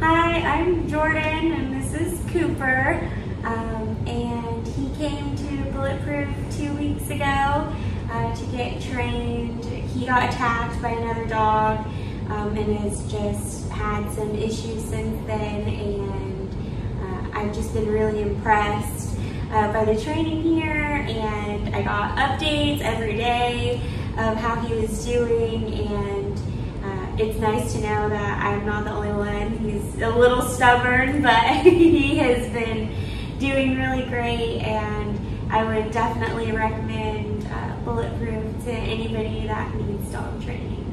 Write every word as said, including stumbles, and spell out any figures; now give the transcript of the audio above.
Hi, I'm Jordan and this is Cooper. Um, and he came to Bulletproof two weeks ago uh, to get trained. He got attacked by another dog um, and has just had some issues since then, and uh, I've just been really impressed uh, by the training here, and I got updates every day of how he was doing, and uh, it's nice to know that I'm not the only one. He's a little stubborn, but he has been doing really great, and I would definitely recommend uh, Bulletproof to anybody that needs dog training.